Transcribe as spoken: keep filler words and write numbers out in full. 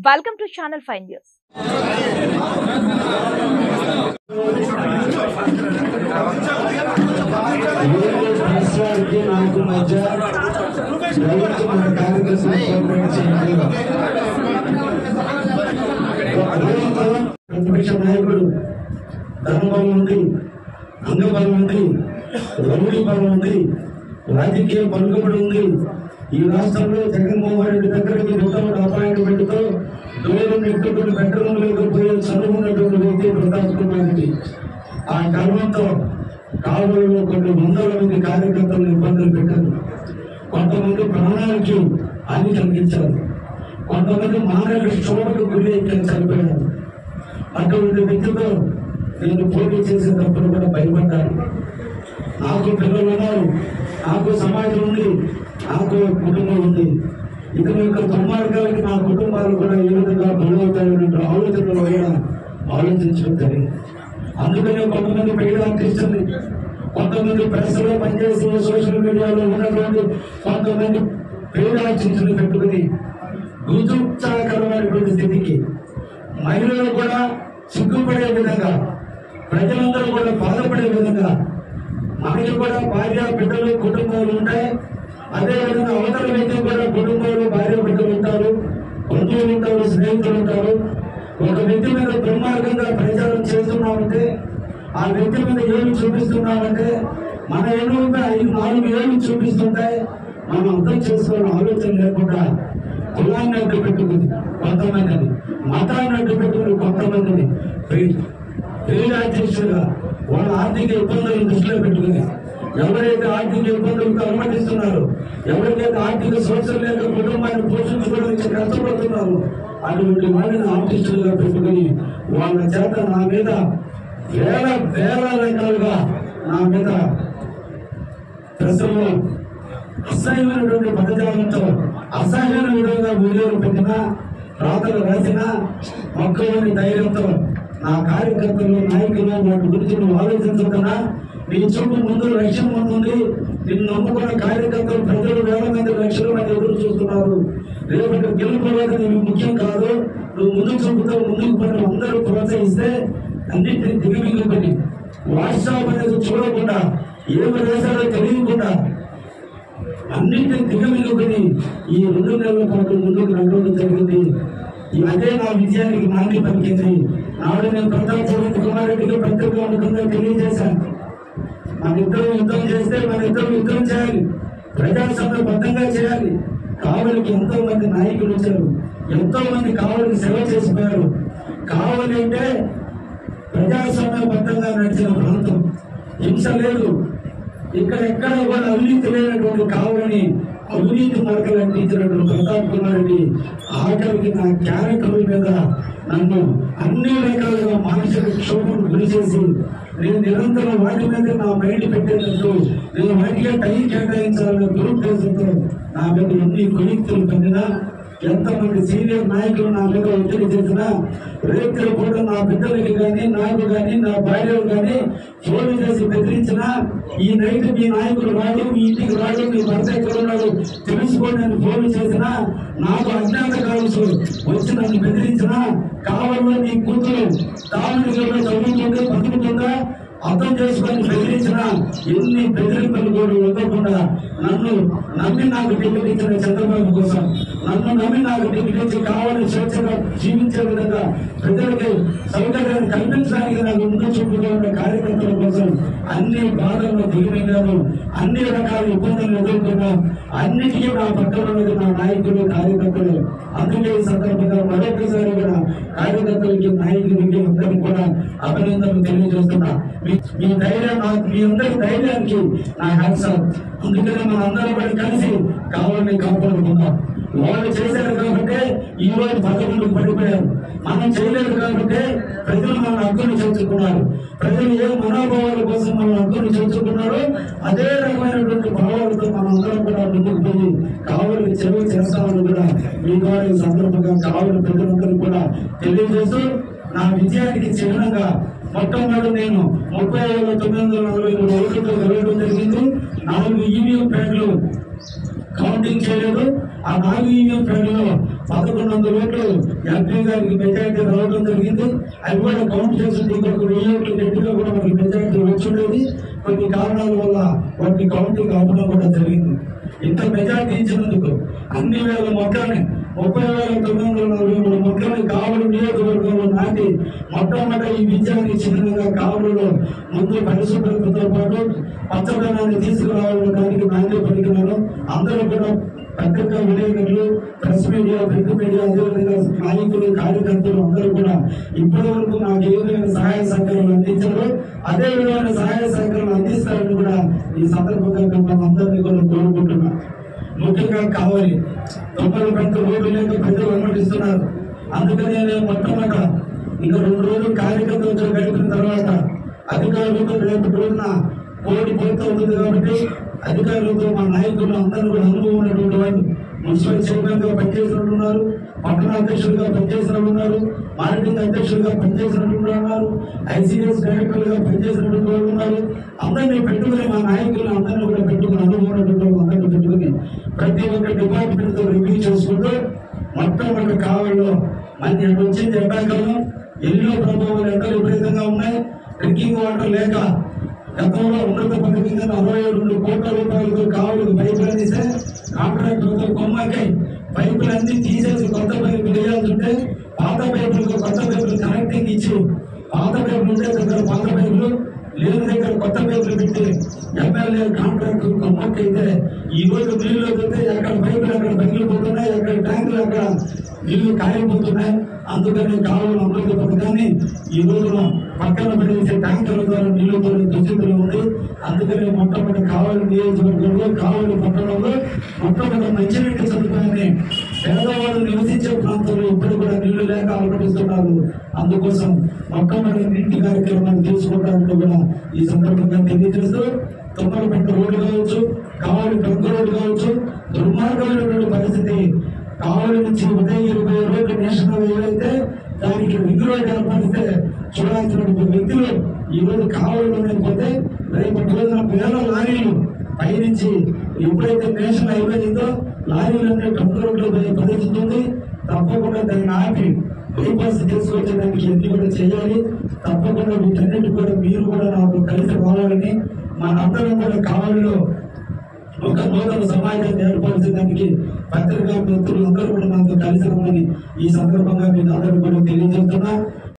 Welcome to Channel five News. ప్రతిపక్ష నాయకుడు ధనబలం ఉంది, అంగబలం ఉంది, రౌడీ బలం ఉంది, రాజకీయ పలుకుబడి ఉంది. ఈ రాష్ట్రంలో జగన్మోహన్ రెడ్డి దగ్గరికి వితౌట్ అపాయింట్మెంట్ తో దూరం ఎక్కువ బెడ్రూమ్ లేకపోయే చదువుకున్నటువంటి వ్యక్తి ప్రతాప్ కుమార్ రెడ్డి. ఆ గర్వంతో కావలిలో కొన్ని వందల మంది కార్యకర్తలను ఇబ్బందులు పెట్టారు. కొంతమంది ప్రాణానికి హాని కలిగించారు, కొంతమంది మానవ శోభకు గురి అయితే చనిపోయారు. అటువంటి వ్యక్తితో నేను పోటీ చేసేటప్పుడు కూడా భయపడ్డాను. నాకు పిల్లలు ఉన్నారు, నాకు సమాజం ఉంది, నాకు కుటుంబం ఉంది. ఇతని యొక్క దుర్మార్గాలకి నా కుటుంబాలు కూడా ఏ విధంగా బలవుతాయనే ఆలోచనలో కూడా ఆలోచించడం జరిగింది. అందుకనే కొంతమంది పెయిడ్ ఆర్టిస్టులు, కొంతమంది ప్రెస్ లో పనిచేసి సోషల్ మీడియాలో ఉన్నటువంటి కొంతమంది పెయిడ్ ఆర్టిస్టులు పెట్టుకుని గుర్తుచారకరమైనటువంటి స్థితికి మహిళలు కూడా సిగ్గుపడే విధంగా, ప్రజలందరూ కూడా బాధపడే విధంగా, మనకి కూడా భార్య బిడ్డలు కుటుంబాలు ఉంటాయి, అదేవిధంగా అవతల వ్యక్తి కూడా కుటుంబాలు భార్య బిడ్డలు ఉంటారు, బంధువులు ఉంటారు, స్నేహితులు ఉంటారు. ఒక వ్యక్తి మీద దుర్మార్గంగా ప్రచారం చేస్తున్నామంటే, ఆ వ్యక్తి మీద ఏమి చూపిస్తున్నామంటే మన ఏళ్ళు ఐదు నాలుగు ఏళ్ళు చూపిస్తుంటాయి. మనం అర్థం చేసుకోవాలని ఆలోచన లేకుండా కులాన్ని అడ్డు పెట్టుకుంది కొంతమందిని, మతాన్ని అడ్డు పెట్టుకుని కొంతమందిని పేద అధ్యక్షులుగా వాళ్ళ ఆర్థిక ఇబ్బందులను దృష్టిలో పెట్టుకుని ఎవరైతే ఆర్థిక ఇబ్బందులతో అనుమతిస్తున్నారు, ఎవరికైతే ఆర్థిక సోర్సులు లేక కుటుంబాన్ని పోషించుకోవడానికి కష్టపడుతున్నారు, అటువంటి వాళ్ళని ఆర్టిస్టులుగా పెట్టుకుని వాళ్ళ చేత నా మీద వేల వేల రకాలుగా నా మీద ప్రశ్నలు అసహ్యమైనటువంటి పదజాలంతో అసహ్యమైన విధంగా వీడియోలు పెట్టినా, రాతలు రాసినా మొక్కలోని ధైర్యంతో నా కార్యకర్తలు, నాయకులు వాటి గురించి నువ్వు ఆలోచించకుండా నీ చూపు ముందు లక్ష్యం ఉంటుంది. నిన్ను నమ్ముకున్న కార్యకర్తలు ప్రజలు వేల మంది లక్షల మంది ఎదురు చూస్తున్నారు. రేపటి గెలుపుకోవాలి నీకు ముఖ్యం కాదు. నువ్వు ముందుకు చూపుతావు, ముందుకు పని అందరూ ప్రోత్సహిస్తే అన్నింటినీ దిగమింగుకొని వాట్సాప్ అనేది చూడకుండా, ఏమి దేశాలో తెలియకుండా అన్నింటినీ దిగమింగుకొని ఈ రెండు నెలల పాటు ముందుకు నడవడం జరిగింది. అదే నా విజయానికి నాంది పలికింది. నాడు నేను ప్రతాప్ కుమార్ రెడ్డికి ప్రత్యేక అనుకుందా తెలియజేశాను. మన ఇద్దరు యుద్ధం చేస్తే మన ఇద్దరు యుద్ధం చేయాలి, ప్రజాస్వామ్యబద్ధంగా చేయాలి. కావలికి ఎంతో మంది నాయకులు వచ్చారు, ఎంతో మంది కావలికి సేవ చేసిపోయారు. కావలి అంటే ప్రజాస్వామ్యబద్ధంగా నడిచిన ప్రాంతం, హింస లేదు. ఇక్కడ ఎక్కడ కూడా అవినీతి లేనటువంటి కావాలని అవినీతి మార్గాలు అందించినటువంటి ప్రతాప్ కుమార్ రెడ్డి ఆఖరికి నా క్యారెక్టర్ మీద నన్ను అన్ని రకాలుగా మానసిక క్షోభకు గురి చేసి నేను నిరంతరం వాటి మీద నా మైండ్ పెట్టేటట్టు నేను వాటికే టైం కేటాయించాలనే దురుద్దేశంతో నా మీద ఎన్ని కుయుక్తులు పొందినా, ఎంతమంది సీనియర్ నాయకులు నా మీద ఒత్తిడి చేసినా, రేపు కూడా నా బిడ్డలకి కానీ, నాకు కానీ, నా భార్యలు కానీ ఫోన్ చేసి బెదిరించినా, ఈ నైట్ మీ నాయకులు రాడు, మీ ఇంటికి రాడు, మీ భర్త ఎక్కడ ఉన్నాడు తెలుసుకోండి అని ఫోన్ చేసినా, నాకు అజ్ఞాత కావచ్చు వచ్చి నన్ను బెదిరించినా, కావాలని నీ కూతురు తామిడిలో చదువుతుంటే బతుకుతుందా అర్థం చేసుకొని బెదిరించిన ఎన్ని బెదిరింపులు కూడా ఇవ్వకుండా నన్ను నమ్మి నాకు టికెట్ ఇచ్చిన చంద్రబాబు కోసం, నన్ను నమ్మి నాకు టికెట్ ఇచ్చి కావాలని స్వేచ్ఛగా జీవించే విధంగా ప్రజలకి సౌకర్యాన్ని కల్పించడానికి నాకు ముందు చూపుతూ ఉన్న కార్యకర్తల కోసం అన్ని బాధలను దిగిపోయినాను, అన్ని రకాల ఇబ్బందులు ఎదుర్కొన్నా. అన్నిటికీ నా పక్కన ఉన్నది నా నాయకులు, కార్యకర్తలు. అందుకే ఈ సందర్భంగా మరొకసారి కూడా కార్యకర్తలకి, నాయకులకి అందరికీ కూడా అభినందనలు తెలియజేస్తున్నా. మీ ధైర్యం, మీ అందరి ధైర్యానికి నా హ్యాట్స్ ఆఫ్. అందుకనే మన అందరం కూడా కలిసి కావాలని కాపాడుకుందాం. వాళ్ళు చేశారు కాబట్టి ఈ రోజు పదకొండు పడిపోయారు. మనం చేయలేదు కాబట్టి ప్రజలు మన హక్కును చేర్చుకున్నారు. ప్రజలు ఏ మనోభావాల కోసం మన హక్కును చేర్చుకున్నారో అదే రకమైనటువంటి భావాలతో మనం అందరం కూడా ముందుకు పోయి కావలి చెరువు చేస్తామని కూడా మీ ద్వారా ఈ సందర్భంగా కావలి ప్రజలందరూ కూడా తెలియజేస్తూ నా విజయానికి చిహ్నంగా మొట్టమొదటి నేను ముప్పై వేల తొమ్మిది వందల నలభై మూడు ఓట్లతో గెలవడం జరిగింది. నాలుగు ఈవీఎం ప్యాడ్లు కౌంటింగ్ చేయలేదు. ఆ నాలుగు ఈవీఎం ప్యాడ్లో పదకొండు వందల ఓట్లు ఎంపీ గారికి మెజారిటీ రావడం జరిగింది. అవి కూడా కౌంట్ చేస్తుంటే ఇంకొక వెయ్యి ఓట్లు గట్టిగా కూడా మనకి మెజారిటీ వచ్చుండేది. కొన్ని కారణాల వల్ల వాటిని కౌంటింగ్ అవ్వడం కూడా జరిగింది. ఇంత మెజారిటీ ఇచ్చినందుకు అన్ని వేల మొక్కల్ని ముప్పై వేల తొమ్మిది వందల నలభై మూడు మొక్కల్ని కావలి నియోజకవర్గంలో నాటి మొట్టమొదటి ఈ విజయాన్ని చిన్నగా కావలిలో ముందు పరిశుభ్రతతో పాటు పచ్చదనాన్ని తీసుకురావడానికి నాంది పలికినారు. అందరూ కూడా పత్రికా విలేకరులు, ప్రెస్ మీడియా, ప్రింట్ మీడియా, అదేవిధంగా నాయకులు, కార్యకర్తలు అందరూ కూడా ఇప్పటి వరకు నాకు ఏ విధమైన సహాయ సహకారాలు అందించారు, అదే విధమైన సహాయ సహకారాలు అందిస్తారని కూడా ఈ సందర్భంగా మిమ్మల్ని అందరినీ కూడా కోరుకుంటున్నా. ముఖ్యంగా కావాలి తొంభై పెద్ద రోడ్డు లేక ప్రజలు అనుమతిస్తున్నారు. అందుకనే నేను మొట్టమొదట ఇంకా రెండు రోజులు కార్యకర్తలతో గడిపిన తర్వాత అధికారులతో రేపటి రోజున కోటి పూర్తి ఉంటుంది కాబట్టి అధికారులతో మా నాయకులు అందరూ కూడా అనుభవం ఉన్నటువంటి వాళ్ళు మున్సిపల్ చైర్మన్ గా పనిచేసినట్టు ఉన్నారు, పట్టణ అధ్యక్షులుగా పనిచేసినట్టు ఉన్నారు, మార్కెటింగ్ అధ్యక్షులుగా పనిచేసినట్టు ఉన్నారు, ఐసీఎస్ డైరెక్టర్లుగా పనిచేసినటువంటి వాళ్ళు ఉన్నారు. అందరినీ పెట్టుకుని మా నాయకులు అందరినీ కూడా పెట్టుకుని అనుభవం ఉన్నటువంటి వాళ్ళు అందరినీ పెట్టుకుని ప్రతి ఒక్క డిపార్ట్మెంట్ తో రివ్యూ చేసుకుంటూ మొట్టమొదటి కావల్లో మనకి వచ్చింది ఎండాకాలం, ఎన్నో ప్రభావాలు ఎండలు విపరీతంగా ఉన్నాయి. డ్రింకింగ్ వాటర్ లేక గతంలో ఉన్నత పథకంగా అరవై రెండు కోట్ల రూపాయలతో కావులు పైపులు అందిస్తే కాంట్రాక్టర్తో కొమ్మకై పైపులన్నీ తీసేసి కొత్త పైపులు వేయాల్సింటే పాత పైపులకు కొత్త పైపులు కనెక్టింగ్ ఇచ్చి పాత పైపులు ఉంటే దగ్గర పాత పైపులు లేని దగ్గర కొత్త పైపులు పెట్టి ఎమ్మెల్యే కాంట్రాక్టర్ కొమ్మకైతే ఈ రోజు నీళ్లు వస్తే ఎక్కడ పైపులు అక్కడ పగిలిపోతున్నాయి, ఎక్కడ ట్యాంకులు అక్కడ నీళ్లు కాలిపోతున్నాయి. అందుకని కాలువలు అమృత పథకాన్ని ఈ రోజున పక్కన పడేసే ట్యాంకర్ల ద్వారా నీళ్లు పోయే దుస్థితిలో ఉంది. అందుకని మొట్టమొదటి కావలి నియోజకవర్గంలో కావలి పట్టణంలో మొట్టమొదటి మంచినీటి సదుపాయాన్ని పేదవాళ్ళు నివసించే ప్రాంతంలో ఇప్పుడు కూడా నీళ్లు లేక అనుమతిస్తున్నారు. అందుకోసం మొట్టమొదటి నీటి కార్యక్రమాన్ని తీసుకోవడానికి కూడా ఈ సందర్భంగా తెలియజేస్తూ తొమ్మలపట్ట రోడ్డు కావచ్చు, కావలి ట్రంక్ రోడ్డు కావచ్చు, దుర్మార్గమైనటువంటి పరిస్థితి కావలి నుంచి ఉదయగిరి రోడ్డు నేషనల్ హైవే అయితే దానికి రింగ్ రోడ్ ఏర్పడితే చూడాల్సినటువంటి వ్యక్తులు ఈ రోజు కావలిలోనే పోతే రేపటి రోజున వేల లారీలు పైనుంచి ఎప్పుడైతే నేషనల్ హైవే ఉందో లారీలన్నీ ట్రంక్ రోడ్లు పోయే పరిస్థితి ఉంది. తప్పకుండా దాన్ని ఆపి బైపాస్ తీసుకొచ్చేదానికి ఎన్ని కూడా చేయాలి. తప్పకుండా వీటన్నిటి కూడా మీరు కూడా నాకు కలిసి రావాలని మనందరం కూడా కావలిలో ఒక నూతన సమాజాన్ని ఏర్పరిచేదానికి పత్రికా మిత్రులు అందరూ కూడా నాతో కలిసి రమ్మని ఈ సందర్భంగా మీకు అందరూ కూడా తెలియజేస్తున్నా.